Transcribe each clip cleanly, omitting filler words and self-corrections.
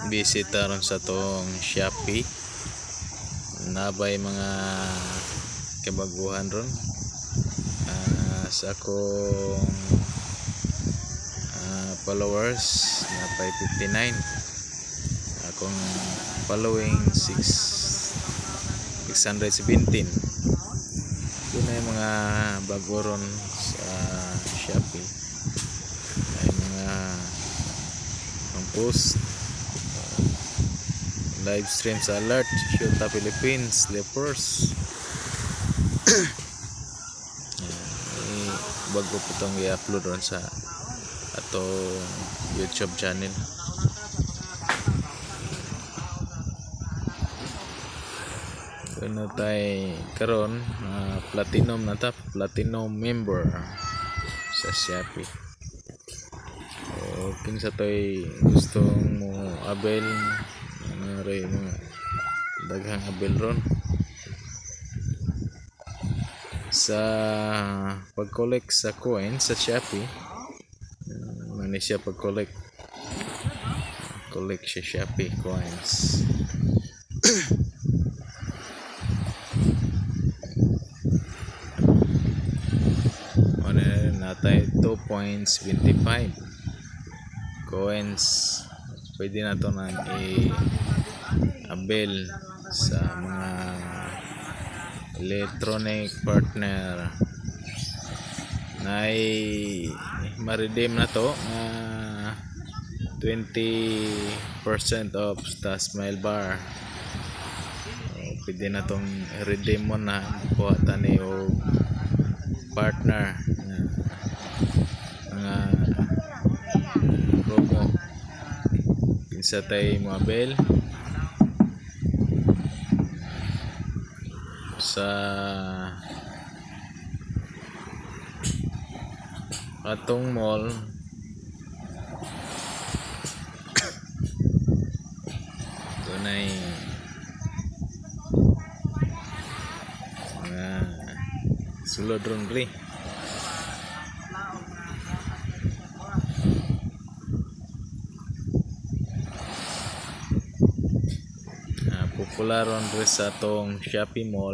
bisita ron sa tong Shopee. Nabay mga kabaguhan ron sa akong followers na 559. Akong following 617. Yun ay mga bago ron sa Shopee. Ay mga post live streams alert Shota Philippines Lepers. Bago po itong i-upload ron sa ato YouTube channel. Ano tayo karon platinum na ta, platinum member sa Shopee. O kinsa to'y gustong mo abel ray mga daghang abel ron sa pag-collect sa coins sa Shopee. Mani siya pag-collect siya Shopee coins. Natay 2.25 coins. Pwede na ito nang i-abel sa mga electronic partner na ma-redeem na to 20% off sa Smile Bar. Pwede na itong redeem mo na buhatan o partner mga promo pinsa tayo mabel sa atong mall. Tunay sulod ron ri popular ron ri sa atong Shopee Mall.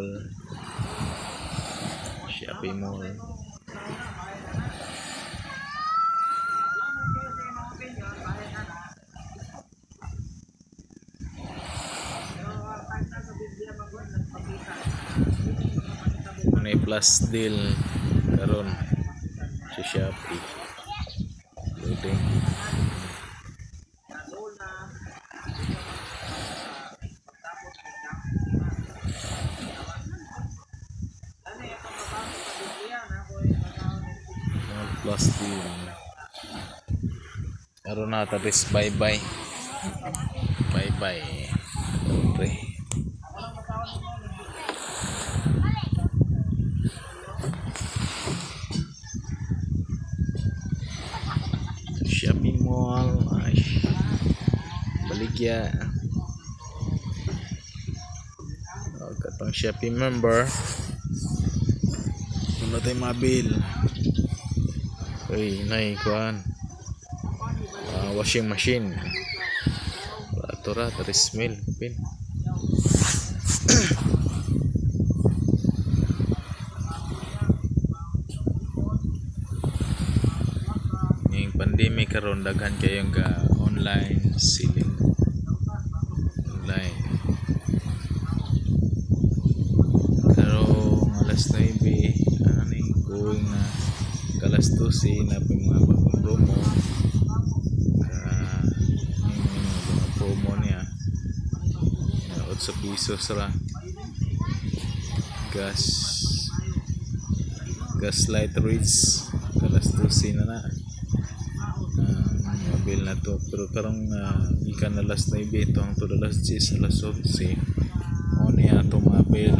May plus deal karon sa Shopee. Loading. Plus deal. Karon na tabis bye. Okay. Shopee Mall, baligya. Katong Shopee member, ano tayo mabil? Uy, kuan. Washing machine. Tura, 3,000 pin. Pandemic karon daghan kayong online selling online. Pero alas 9 going na alas 12 na mga bagong promo. Mga promo niya 8 pesos ra gas light reach alas 12 na mabil na to. Pero karong ikan alas 9 ito ang to alas 10 alas 11 o niya ito mabil.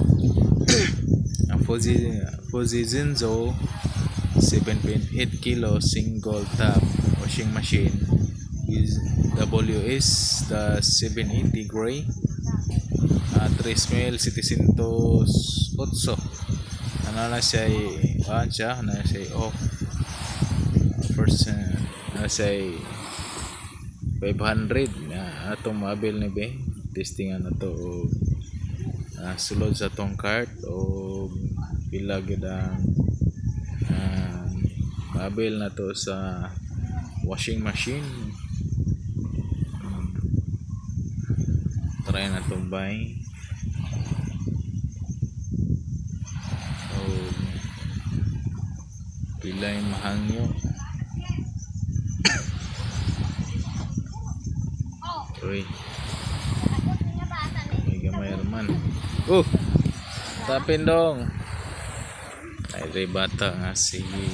Ang Fuji Zinzo 7.8 kilo single tap washing machine is WS the 780 gray 3,708. Ano na siya off percent na siya 500 na atong mabil ni be. Testingan na to o sulod sa tong cart o pila gid ang mabil na to sa washing machine. Try na to buy. O pila yung mahangyo. Uy, may gamay naman. Tapin dong. Ay, ray bata nga sige.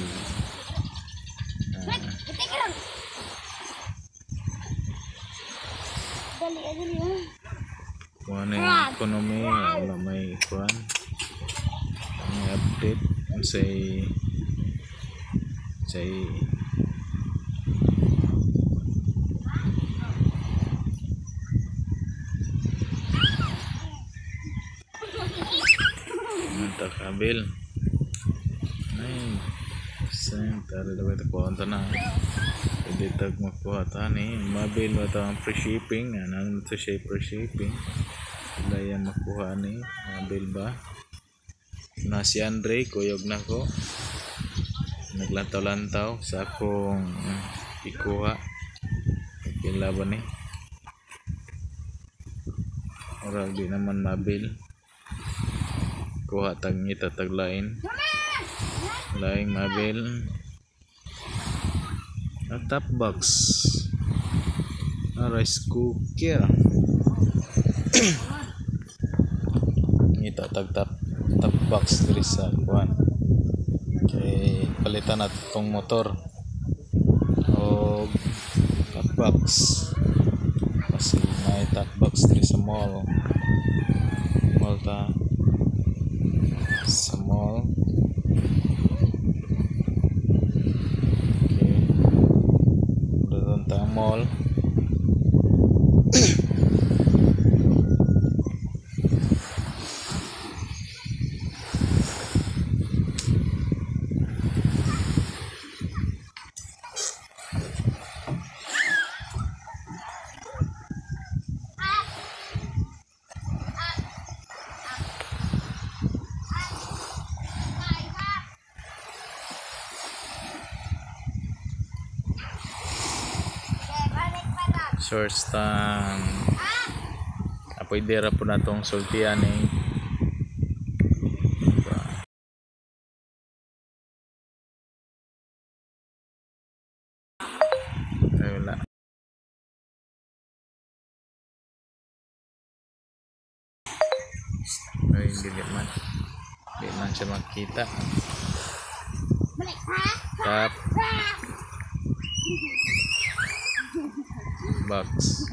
Kuha na yung economy, wala may kuhan. May update say kabil ay tara dapat ko na hindi tag makuha tani mabil mo ang free shipping anang ito siya free shipping daya makuha ni mabil ba na si Andre kuyog na ko naglantaw-lantaw sa akong ikuha pila ba ni oral di naman mabil kuha tag ngita tag lain mabil a top box a rice cooker ngita tag top box diri sa kuan kay palitan na tong motor o top box kasi may top box diri sa mall ta sa mall. Okay, doon tayo mall. Source tang apoy dera po na tong sultian wala ay hindi man siya makita tap box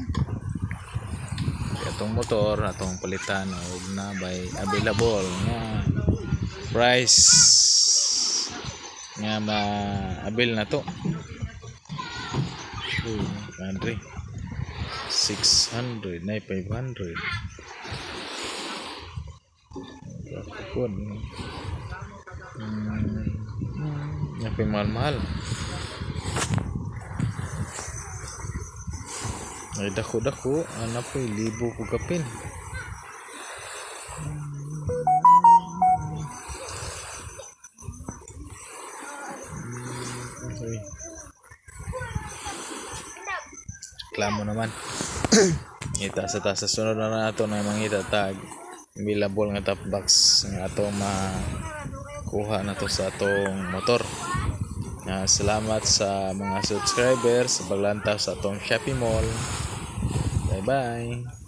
atong motor atong palitan og na by available nga price nga ma-abil na to 600 na 500 kapon nga mahal ay dako ano po libo ko kapin okay. Klamo naman ita sa sunod na nato na mangita tag available nga top box nga ato makuha na to sa atong motor. Salamat sa mga subscribers sa paglantaw sa atong Shopee Mall. Bye bye.